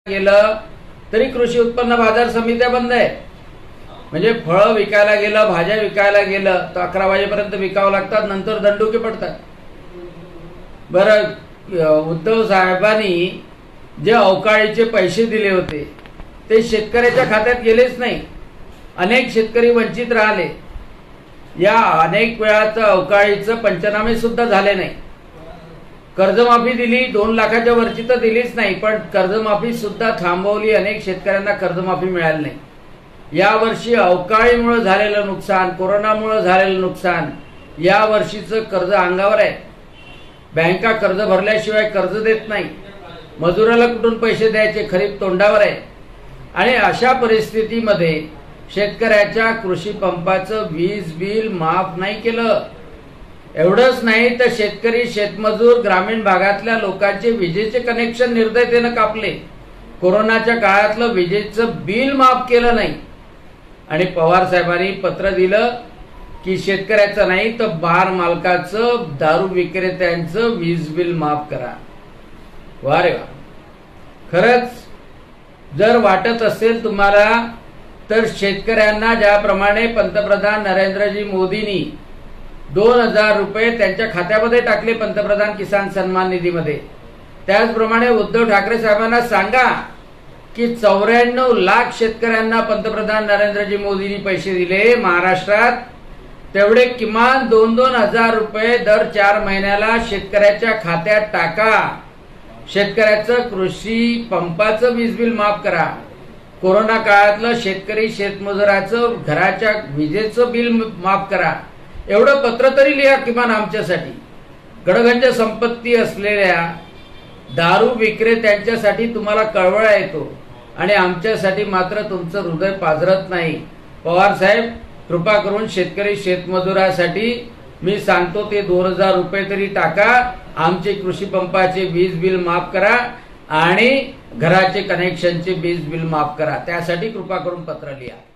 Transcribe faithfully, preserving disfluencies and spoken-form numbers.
गेलं तरी कृषी उत्पन्न बाजार समित्या बंद आहे। म्हणजे फळं विकायला गेलं, भाज्या विकायला गेलं तर अकरा वाजेपर्यंत विकावं लागतात, नंतर दंडुके पडतात। बरं, उद्धव साहेबांनी जे अवकाळीचे पैसे दिले होते ते शेतकऱ्याच्या खात्यात गेलेच नाही। अनेक शेतकरी वंचित राहिले। या अनेक वेळाचं अवकाळीचं पंचनामे सुद्धा झाले नाही। कर्जमाफी दिली, दोन लाखाच्या वरची तर दिलीच नाही, पण कर्जमाफी सुद्धा थांबवली। अनेक शेतकऱ्यांना कर्जमाफी मिळाली नाही। या वर्षी अवकाळीमुळे झालेलं नुकसान, कोरोनामुळे झालेलं नुकसान, या वर्षीचं कर्ज अंगावर आहे। बँका कर्ज भरल्याशिवाय कर्ज देत नाही। मजुराला कुठून पैसे द्यायचे, खरीप तोंडावर आहे। आणि अशा परिस्थितीमध्ये शेतकऱ्याच्या कृषी पंपाचं वीज बिल माफ नाही केलं। एवढंच नाही तर शेतकरी, शेतमजूर, ग्रामीण भागातल्या लोकांचे विजेचे कनेक्शन निर्दयतेने कापले। कोरोनाच्या काळातलं विजेचं बिल माफ केलं नाही। आणि पवार साहेबांनी पत्र दिलं की शेतकऱ्याचं नाही तर बार मालकाचं, दारू विक्रेत्यांचं वीज बिल माफ करा। वा रे वा, खरंच जर वाटत असेल तुम्हाला तर शेतकऱ्यांना ज्याप्रमाणे पंतप्रधान नरेंद्रजी मोदींनी दोन हजार रुपये त्यांच्या खात्यामध्ये टाकले पंतप्रधान किसान सन्मान निधीमध्ये, त्याचप्रमाणे उद्धव ठाकरे साहेबांना सांगा की चौऱ्याण्णव लाख शेतकऱ्यांना पंतप्रधान नरेंद्रजी मोदींनी पैसे दिले महाराष्ट्रात, तेवढे किमान दोन दोन हजार रुपये दर चार महिन्याला शेतकऱ्याच्या खात्यात टाका। शेतकऱ्याचं कृषी पंपाचं वीज बिल माफ करा। कोरोना काळातलं शेतकरी, शेतमजुराचं घराच्या विजेचं बिल माफ करा। एवढं पत्र तरी लिहा किमान आमच्यासाठी। गडगंज संपत्ती असलेल्या दारू विक्रेत्यांच्यासाठी तुम्हाला कळवळा येतो आणि आमच्यासाठी मात्र तुमचं हृदय पाजरत नाही। पवार साहेब, कृपा करून शेतकरी, शेतमजुरासाठी मी सांगतो ते दोन हजार रुपये तरी टाका। आमचे कृषी पंपाचे वीज बिल माफ करा आणि घराचे कनेक्शनचे वीज बिल माफ करा। त्यासाठी कृपा करून पत्र लिहा।